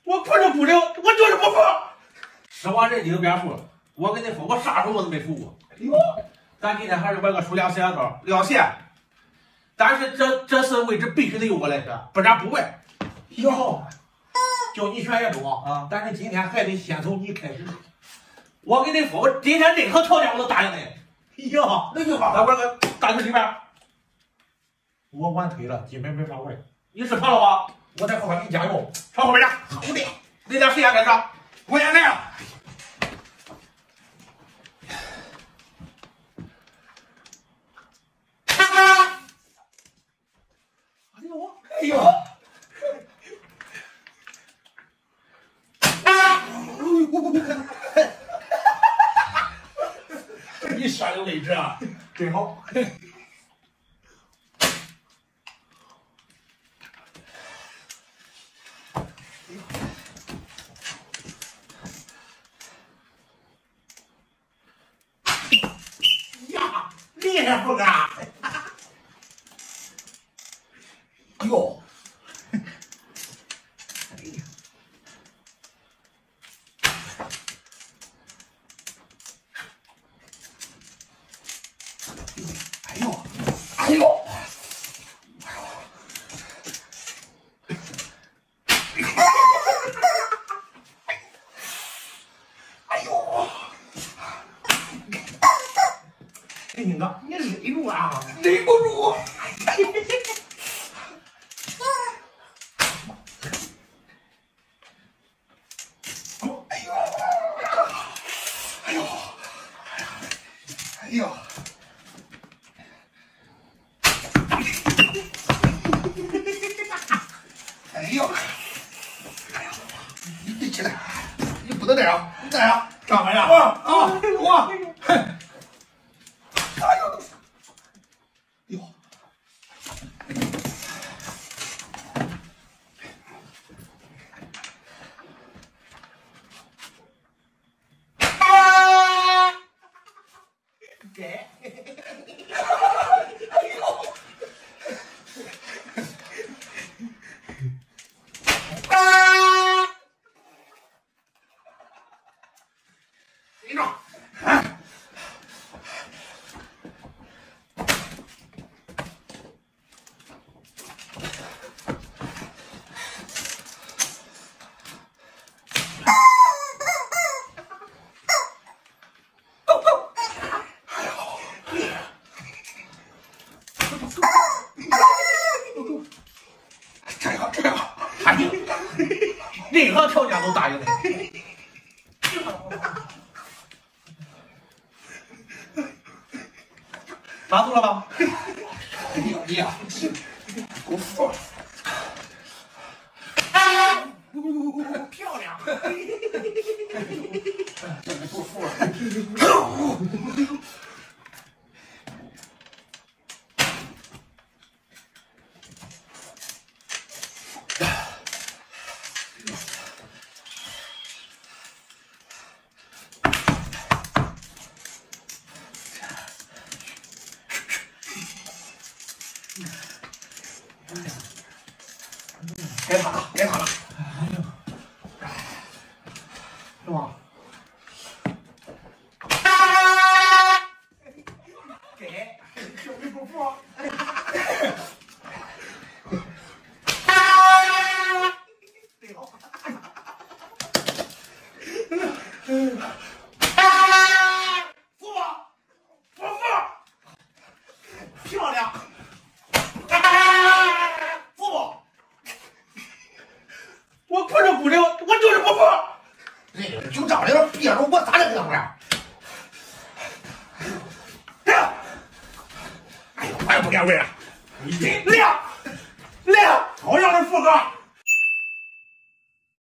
我不是不领，我就是不服。吃完人精别付了，我给你付，我啥时候我都没付过。 哟， 咱今天还是玩个数量摄像头聊线，但是这次位置必须得由我来选，不然不问。 哟， 就你选也中啊， 但是今天还得先从你开始。我给你付，我今天任何条件我都答应你。 哟，那就好。 来玩个大球里边， 我晚退了，基本没法玩。 你是跑了吧？ 我在后边给你加油。 上后边去。 好的， 那点时间开始。 我也来了。哎呦！ 你选的位置啊， 真好。呀，厉害不哥！哟。哎呦，哎呦，哎呦，哎你哥，你忍住啊！忍不住。哎呦，哎呦，哎呦。哎呦，哎呦，你起来，你不能这样，你这样干嘛呀？我，哎呦，哟，给，哎呦。谁着？这样，这样，哎呀， 任何条件都答应你。打住了吧？ 哎呀，你呀，给我服了。漂亮！真的不服了。该他了，该他了。哎呦，是吧？给，兄弟不服。对好。服吧，不服。漂亮。服不？ 我不是不领，我就是不服。 这个就这样憋着，我咋能跟他玩？哎呦，我也不敢玩啊！亮，同样的副歌。